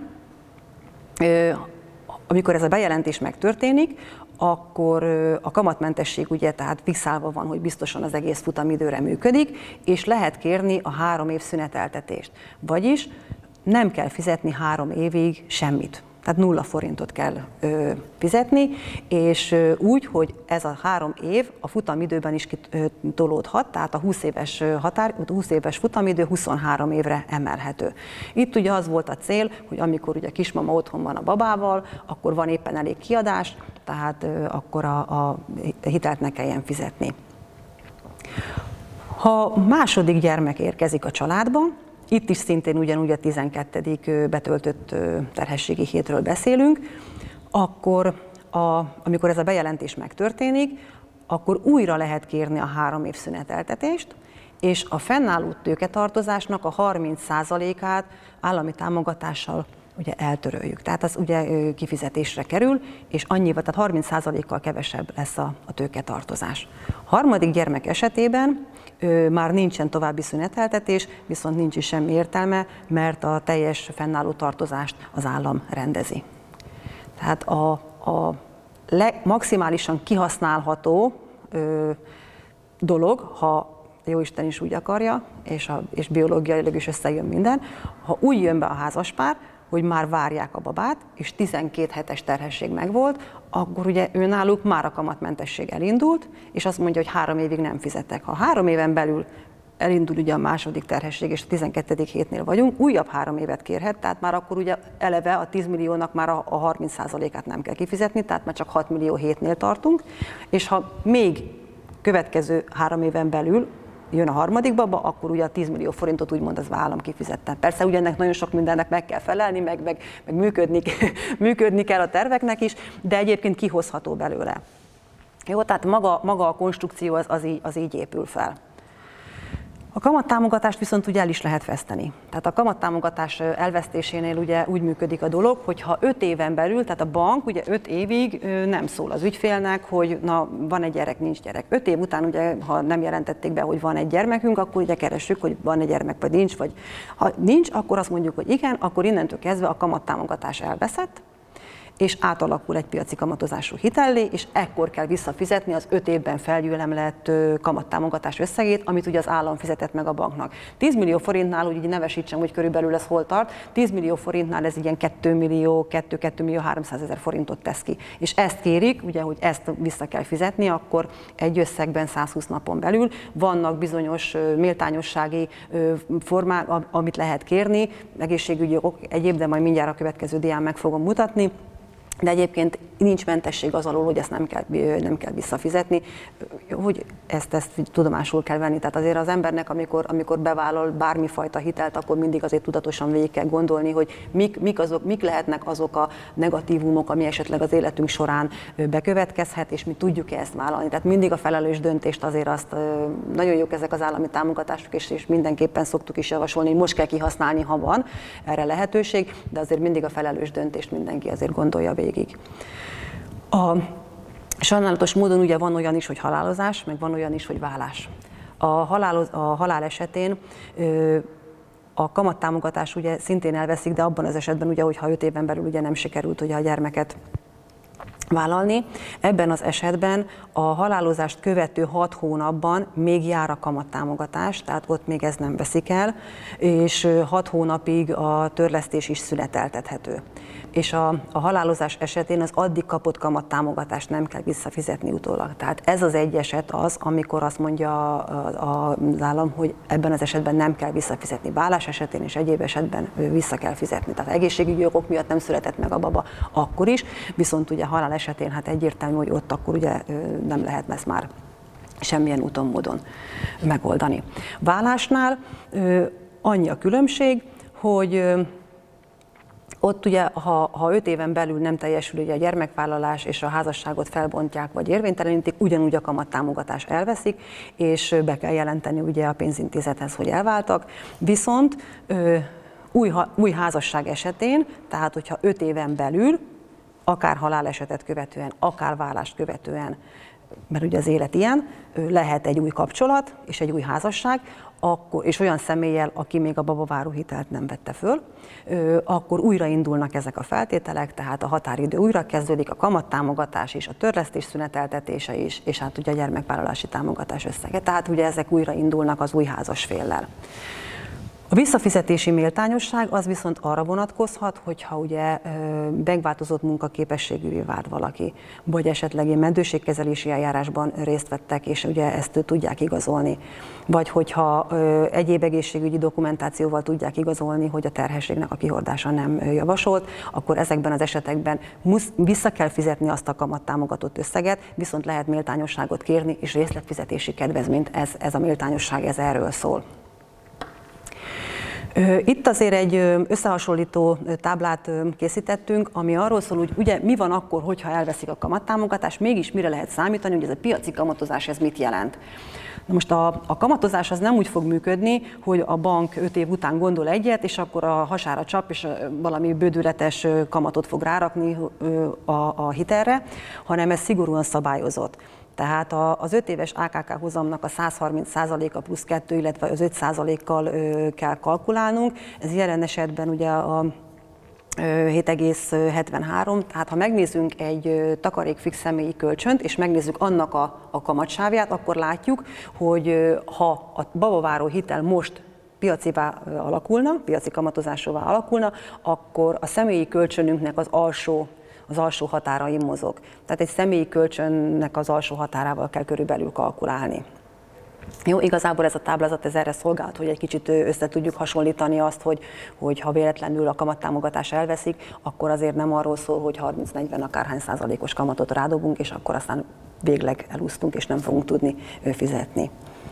Speaker 2: amikor ez a bejelentés megtörténik, akkor a kamatmentesség ugye tehát fixálva van, hogy biztosan az egész futamidőre működik, és lehet kérni a három év szüneteltetést. Vagyis nem kell fizetni három évig semmit. Tehát nulla forintot kell ö, fizetni, és ö, úgy, hogy ez a három év a futamidőben is kitolódhat, tehát a húsz éves, határ, húsz éves futamidő huszonhárom évre emelhető. Itt ugye az volt a cél, hogy amikor ugye a kismama otthon van a babával, akkor van éppen elég kiadás, tehát ö, akkor a, a hitelt ne kelljen fizetni. Ha második gyermek érkezik a családba, itt is szintén ugyanúgy a tizenkettedik betöltött terhességi hétről beszélünk, akkor a, amikor ez a bejelentés megtörténik, akkor újra lehet kérni a három év szüneteltetést, és a fennálló tőketartozásnak a harminc százalékát állami támogatással ugye eltöröljük. Tehát az ugye kifizetésre kerül, és annyival, tehát harminc százalékkal kevesebb lesz a, a tőketartozás. A harmadik gyermek esetében Ö, már nincsen további szüneteltetés, viszont nincs is semmi értelme, mert a teljes fennálló tartozást az állam rendezi. Tehát a, a leg, maximálisan kihasználható ö, dolog, ha Jóisten is úgy akarja, és, a, és biológiailag is összejön minden, ha úgy jön be a házaspár, hogy már várják a babát, és tizenkét hetes terhesség megvolt, akkor ugye ő náluk már a kamatmentesség elindult, és azt mondja, hogy három évig nem fizetek. Ha három éven belül elindul ugye a második terhesség, és a tizenkettedik hétnél vagyunk, újabb három évet kérhet, tehát már akkor ugye eleve a tíz milliónak már a, a harminc százalékát nem kell kifizetni, tehát már csak hat millió hétnél tartunk, és ha még következő három éven belül jön a harmadik baba, akkor ugye a tíz millió forintot úgymond az állam kifizette. Persze ugye ennek nagyon sok mindennek meg kell felelni, meg, meg, meg működni, működni kell a terveknek is, de egyébként kihozható belőle. Jó, tehát maga, maga a konstrukció az, az, így, az így épül fel. A kamattámogatást viszont ugye el is lehet veszteni. Tehát a kamattámogatás elvesztésénél ugye úgy működik a dolog, hogy ha öt éven belül, tehát a bank ugye öt évig nem szól az ügyfélnek, hogy na van egy gyerek, nincs gyerek. Öt év után ugye, ha nem jelentették be, hogy van egy gyermekünk, akkor ugye keressük, hogy van egy gyermek, vagy nincs, vagy ha nincs, akkor azt mondjuk, hogy igen, akkor innentől kezdve a kamattámogatás elveszett, és átalakul egy piaci kamatozású hitellé, és ekkor kell visszafizetni az öt évben felgyűlemlett kamattámogatás összegét, amit ugye az állam fizetett meg a banknak. tíz millió forintnál, úgy nevesítsem, hogy körülbelül ez hol tart, tíz millió forintnál ez ilyen két millió, két millió háromszázezer forintot tesz ki. És ezt kérik, ugye, hogy ezt vissza kell fizetni, akkor egy összegben százhúsz napon belül vannak bizonyos méltányossági formák, amit lehet kérni, egészségügyi jogok egyéb, de majd mindjárt a következő dián meg fogom mutatni. De egyébként nincs mentesség az alól, hogy ezt nem kell, nem kell visszafizetni, hogy ezt, ezt tudomásul kell venni. Tehát azért az embernek, amikor, amikor bevállal bármifajta hitelt, akkor mindig azért tudatosan végig kell gondolni, hogy mik, mik, azok, mik lehetnek azok a negatívumok, ami esetleg az életünk során bekövetkezhet, és mi tudjuk-e ezt vállalni. Tehát mindig a felelős döntést azért azt, nagyon jók ezek az állami támogatások, és, és mindenképpen szoktuk is javasolni, hogy most kell kihasználni, ha van erre lehetőség, de azért mindig a felelős döntést mindenki azért gondolja végig. A Sajnálatos módon ugye van olyan is, hogy halálozás, meg van olyan is, hogy vállás. A halál, a halál esetén ö, a kamattámogatás ugye szintén elveszik, de abban az esetben, ugye, hogyha öt éven belül ugye nem sikerült ugye a gyermeket vállalni. Ebben az esetben a halálozást követő hat hónapban még jár a kamattámogatás, tehát ott még ez nem veszik el, és hat hónapig a törlesztés is szüneteltethető. És a, a halálozás esetén az addig kapott kamattámogatást nem kell visszafizetni utólag. Tehát ez az egy eset az, amikor azt mondja az állam, hogy ebben az esetben nem kell visszafizetni. Vállás esetén és egyéb esetben vissza kell fizetni. Tehát egészségügyi okok miatt nem született meg a baba, akkor is, viszont ugye halál esetén hát egyértelmű, hogy ott akkor ugye nem lehet ezt már semmilyen úton, módon megoldani. Vállásnál annyi a különbség, hogy ott ugye, ha, ha öt éven belül nem teljesül ugye a gyermekvállalás, és a házasságot felbontják, vagy érvénytelenítik, ugyanúgy a kamattámogatás elveszik, és be kell jelenteni ugye a pénzintézethez, hogy elváltak. Viszont ö, új, új házasság esetén, tehát hogyha öt éven belül, akár halálesetet követően, akár vállást követően, mert ugye az élet ilyen, lehet egy új kapcsolat és egy új házasság, akkor, és olyan személlyel, aki még a babaváró hitelt nem vette föl, akkor újraindulnak ezek a feltételek, tehát a határidő újra kezdődik, a kamattámogatás is, a törlesztés szüneteltetése is, és hát ugye a gyermekvállalási támogatás összege. Tehát ugye ezek újraindulnak az új házasféllel. A visszafizetési méltányosság az viszont arra vonatkozhat, hogyha ugye megváltozott munkaképességűvé vált valaki, vagy esetleg egy mentőségkezelési eljárásban részt vettek, és ugye ezt tudják igazolni. Vagy hogyha egyéb egészségügyi dokumentációval tudják igazolni, hogy a terhességnek a kihordása nem javasolt, akkor ezekben az esetekben musz, vissza kell fizetni azt a kamattámogatott összeget, viszont lehet méltányosságot kérni, és részletfizetési kedvezményt, ez, ez a méltányosság, ez erről szól. Itt azért egy összehasonlító táblát készítettünk, ami arról szól, hogy ugye mi van akkor, hogyha elveszik a kamattámogatást, mégis mire lehet számítani, hogy ez a piaci kamatozás ez mit jelent. Na most a, a kamatozás az nem úgy fog működni, hogy a bank öt év után gondol egyet, és akkor a hasára csap, és valami bődületes kamatot fog rárakni a, a hitelre, hanem ez szigorúan szabályozott. Tehát az öt éves á ká ká hozamnak a száz harminc százaléka plusz kettő, illetve az öt százalékkal kell kalkulálnunk. Ez jelen esetben ugye a hét egész hetvenhárom, tehát ha megnézzünk egy takarékfix személyi kölcsönt, és megnézzük annak a, a kamatsávját, akkor látjuk, hogy ha a babaváró hitel most piacivá alakulna, piaci kamatozásúvá alakulna, akkor a személyi kölcsönünknek az alsó az alsó határain mozog. Tehát egy személyi kölcsönnek az alsó határával kell körülbelül kalkulálni. Jó, igazából ez a táblázat ez erre szolgált, hogy egy kicsit össze tudjuk hasonlítani azt, hogy, hogy ha véletlenül a kamattámogatás elveszik, akkor azért nem arról szól, hogy harminc-negyven akárhány százalékos kamatot rádobunk, és akkor aztán végleg elúsztunk, és nem fogunk tudni fizetni.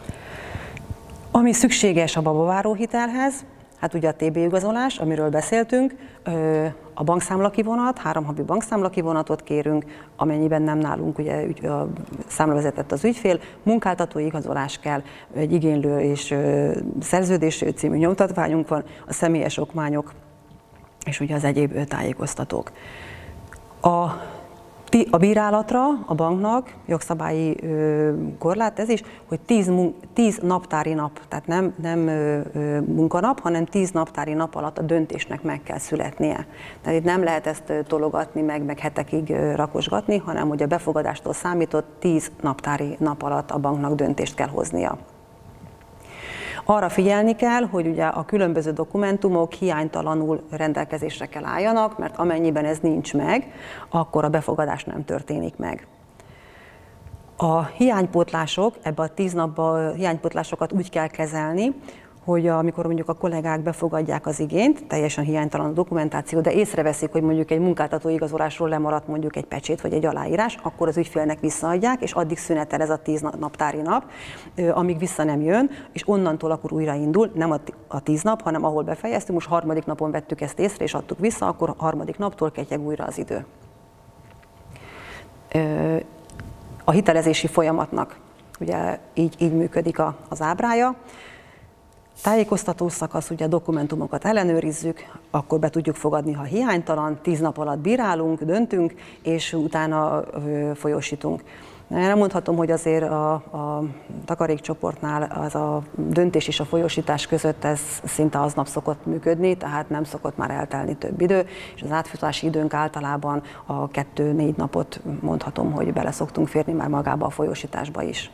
Speaker 2: Ami szükséges a babaváró hitelhez, hát ugye a té bé igazolás, amiről beszéltünk, a bankszámlakivonat, három havi bankszámlakivonatot kérünk, amennyiben nem nálunk ugye ügy, a számlavezetett az ügyfél, munkáltatói igazolás kell, egy igénylő és szerződés című nyomtatványunk van, a személyes okmányok és ugye az egyéb tájékoztatók. A A bírálatra a banknak jogszabályi korlát ez is, hogy tíz naptári nap, tehát nem, nem munkanap, hanem tíz naptári nap alatt a döntésnek meg kell születnie. Tehát itt nem lehet ezt tologatni, meg, meg hetekig rakosgatni, hanem hogy a befogadástól számított tíz naptári nap alatt a banknak döntést kell hoznia. Arra figyelni kell, hogy ugye a különböző dokumentumok hiánytalanul rendelkezésre kell álljanak, mert amennyiben ez nincs meg, akkor a befogadás nem történik meg. A hiánypótlások, ebbe a tíz napban a hiánypótlásokat úgy kell kezelni, hogy amikor mondjuk a kollégák befogadják az igényt, teljesen hiánytalan a dokumentáció, de észreveszik, hogy mondjuk egy munkáltató igazolásról lemaradt mondjuk egy pecsét vagy egy aláírás, akkor az ügyfélnek visszaadják, és addig szünetel ez a tíz naptári nap, amíg vissza nem jön, és onnantól akkor újraindul, nem a tíz nap, hanem ahol befejeztünk, most harmadik napon vettük ezt észre, és adtuk vissza, akkor a harmadik naptól ketyeg újra az idő. A hitelezési folyamatnak ugye így, így működik az ábrája. tájékoztató szakasz, ugye a dokumentumokat ellenőrizzük, akkor be tudjuk fogadni, ha hiánytalan, tíz nap alatt bírálunk, döntünk, és utána folyósítunk. Én mondhatom, hogy azért a, a takarékcsoportnál az a döntés és a folyósítás között ez szinte aznap szokott működni, tehát nem szokott már eltelni több idő, és az átfutási időnk általában a kettő-négy napot mondhatom, hogy bele szoktunk férni már magába a folyósításba is.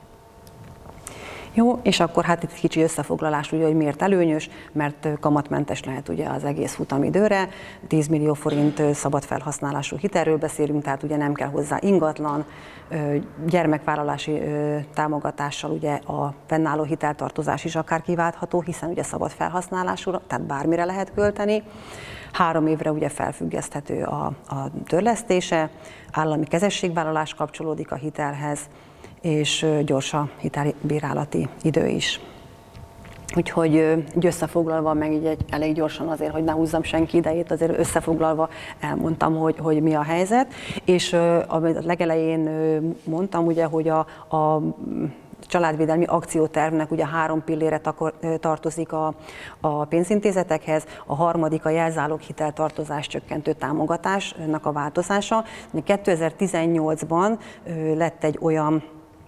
Speaker 2: Jó, és akkor hát itt kicsi összefoglalás, ugye, hogy miért előnyös, mert kamatmentes lehet ugye az egész futamidőre, tíz millió forint szabad felhasználású hitelről beszélünk, tehát ugye nem kell hozzá ingatlan, gyermekvállalási támogatással ugye a fennálló hiteltartozás is akár kiváltható, hiszen ugye szabad felhasználású, tehát bármire lehet költeni. Három évre ugye felfüggeszthető a, a törlesztése, állami kezességvállalás kapcsolódik a hitelhez, és gyors a hitelbírálati idő is. Úgyhogy így összefoglalva, meg így egy, elég gyorsan azért, hogy ne húzzam senki idejét, azért összefoglalva elmondtam, hogy, hogy mi a helyzet. És amit a legelején mondtam, ugye, hogy a, a családvédelmi akciótervnek ugye három pillére tartozik a, a pénzintézetekhez, a harmadik a jelzáloghitel tartozás csökkentő támogatásnak a változása. kétezer-tizennyolcban lett egy olyan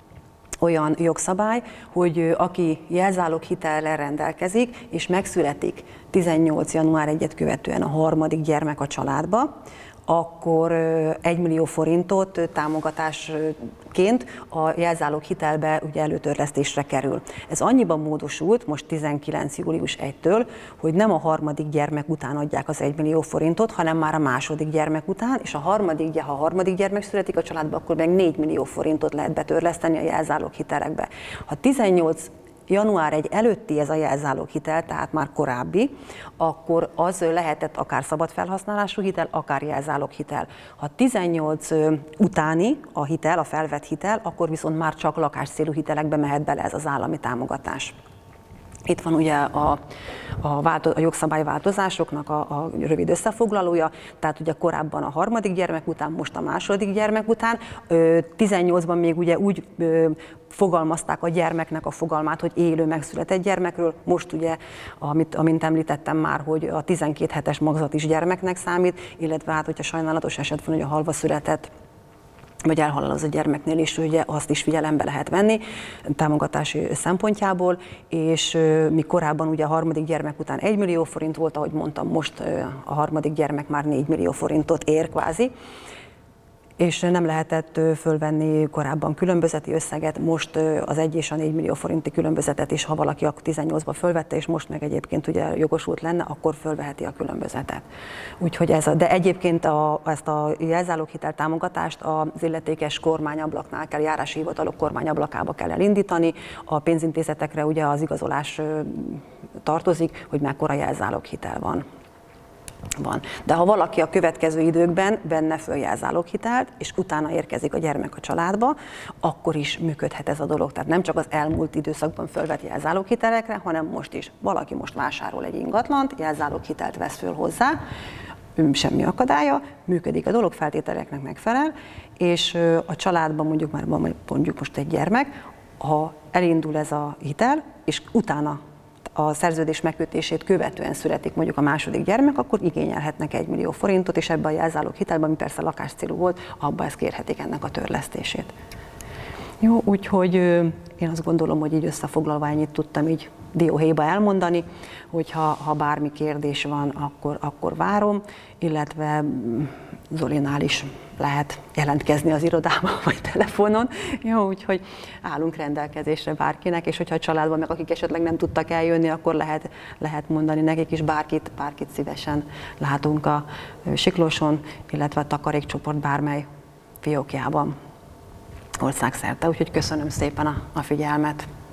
Speaker 2: olyan jogszabály, hogy aki jelzáloghitellel rendelkezik, és megszületik tizennyolc január elsejét követően a harmadik gyermek a családba, akkor egy millió forintot támogatásként a jelzáloghitelbe ugye előtörlesztésre kerül. Ez annyiban módosult, most tizenkilenc július elsejétől, hogy nem a harmadik gyermek után adják az egy millió forintot, hanem már a második gyermek után, és a harmadik, ha a harmadik gyermek születik a családba, akkor meg négy millió forintot lehet betörleszteni a jelzáloghitelekbe. Ha tizennyolc január elsejé előtti ez a jelzáloghitel, tehát már korábbi, akkor az lehetett akár szabad felhasználású hitel, akár jelzáloghitel. Ha tizennyolc utáni a hitel, a felvett hitel, akkor viszont már csak lakáscélú hitelekbe mehet bele ez az állami támogatás. Itt van ugye a, a, változ, a jogszabályváltozásoknak a, a rövid összefoglalója, tehát ugye korábban a harmadik gyermek után, most a második gyermek után. tizennyolcban még ugye úgy fogalmazták a gyermeknek a fogalmát, hogy élő megszületett gyermekről, most ugye, amit, amint említettem már, hogy a tizenkét hetes magzat is gyermeknek számít, illetve hát, hogyha sajnálatos eset van, hogy a halva született vagy elhalál az a gyermeknél is, ugye azt is figyelembe lehet venni támogatási szempontjából, és mi korábban ugye a harmadik gyermek után egy millió forint volt, ahogy mondtam, most a harmadik gyermek már négy millió forintot ér kvázi, és nem lehetett fölvenni korábban különbözeti összeget, most az egy és a négy millió forinti különbözetet is, ha valaki akkor tizennyolcban fölvette, és most meg egyébként ugye jogosult lenne, akkor fölveheti a különbözetet. Úgyhogy ez a, de egyébként a, ezt a jelzáloghitel támogatást az illetékes kormányablaknál kell, járási hivatalok kormányablakába kell elindítani, a pénzintézetekre ugye az igazolás tartozik, hogy mekkora jelzáloghitel van. Van. De ha valaki a következő időkben venne föl jelzáloghitelt, és utána érkezik a gyermek a családba, akkor is működhet ez a dolog. Tehát nem csak az elmúlt időszakban fölvett jelzáloghitelekre, hanem most is. Valaki most vásárol egy ingatlant, jelzáloghitelt vesz föl hozzá, semmi akadálya, működik a dolog, feltételeknek megfelel, és a családban mondjuk már van mondjuk most egy gyermek, ha elindul ez a hitel, és utána a szerződés megkötését követően születik mondjuk a második gyermek, akkor igényelhetnek egy millió forintot, és ebbe a jelzáloghitelben, ami persze lakáscélú volt, abba ezt kérhetik ennek a törlesztését. Jó, úgyhogy én azt gondolom, hogy így összefoglalva ennyit tudtam így dióhéjba elmondani, hogyha ha bármi kérdés van, akkor, akkor várom, illetve Zolinál is lehet jelentkezni az irodába, vagy telefonon. Jó, úgyhogy állunk rendelkezésre bárkinek, és hogyha a családban meg akik esetleg nem tudtak eljönni, akkor lehet, lehet mondani nekik is, bárkit, bárkit szívesen látunk a Siklóson, illetve a takarékcsoport bármely fiókjában országszerte. Úgyhogy köszönöm szépen a, a figyelmet.